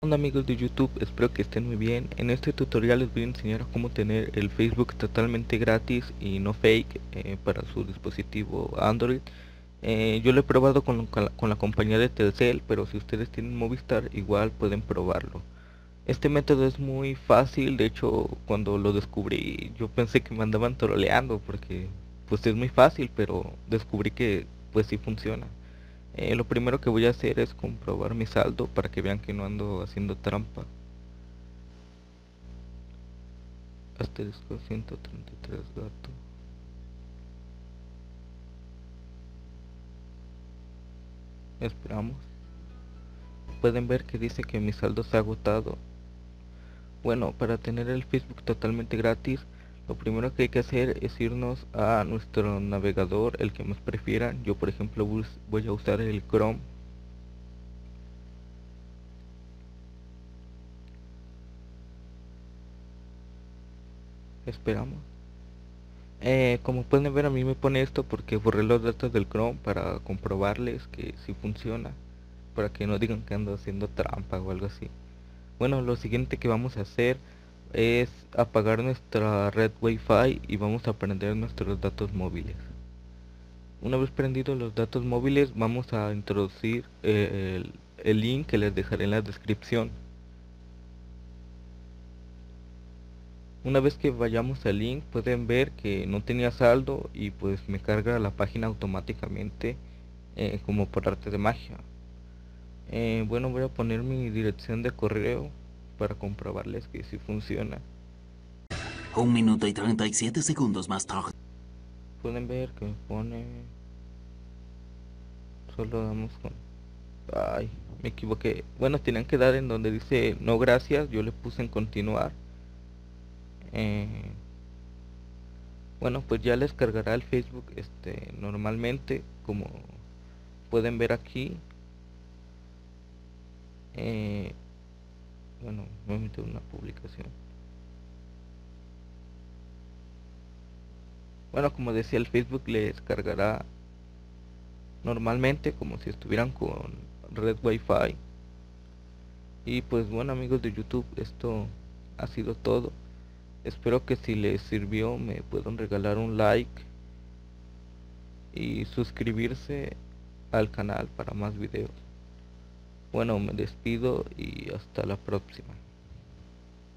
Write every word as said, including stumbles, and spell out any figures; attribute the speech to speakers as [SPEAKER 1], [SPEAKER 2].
[SPEAKER 1] Hola amigos de YouTube, espero que estén muy bien. En este tutorial les voy a enseñar a cómo tener el Facebook totalmente gratis y no fake eh, para su dispositivo Android. Eh, yo lo he probado con, con, la, con la compañía de Telcel, pero si ustedes tienen Movistar igual pueden probarlo. Este método es muy fácil, de hecho cuando lo descubrí yo pensé que me andaban troleando porque pues es muy fácil, pero descubrí que pues sí funciona. Eh, lo primero que voy a hacer es comprobar mi saldo para que vean que no ando haciendo trampa. Asterisco ciento treinta y tres gato. Esperamos. Pueden ver que dice que mi saldo se ha agotado. Bueno, para tener el Facebook totalmente gratis, lo primero que hay que hacer es irnos a nuestro navegador, el que más prefieran. Yo por ejemplo voy a usar el Chrome. Esperamos. Eh, como pueden ver, a mí me pone esto porque borré los datos del Chrome para comprobarles que sí funciona, para que no digan que ando haciendo trampa o algo así. Bueno, lo siguiente que vamos a hacer es apagar nuestra red Wi-Fi y vamos a prender nuestros datos móviles. Una vez prendidos los datos móviles, vamos a introducir eh, el, el link que les dejaré en la descripción. Una vez que vayamos al link, pueden ver que no tenía saldo y pues me carga la página automáticamente, eh, como por arte de magia. Eh, bueno, voy a poner mi dirección de correo para comprobarles que sí funciona.
[SPEAKER 2] Un minuto y treinta y siete segundos más tarde.
[SPEAKER 1] Pueden ver que me pone... Solo damos con... Ay, me equivoqué. Bueno, tenían que dar en donde dice no gracias, yo le puse en continuar. Eh, bueno, pues ya les cargará el Facebook este normalmente, como pueden ver aquí. Eh, bueno, me meto en una publicación. Bueno, como decía, el Facebook les cargará normalmente como si estuvieran con red Wi-Fi. Y pues bueno amigos de YouTube, esto ha sido todo. Espero que si les sirvió me puedan regalar un like y suscribirse al canal para más videos. Bueno, me despido y hasta la próxima.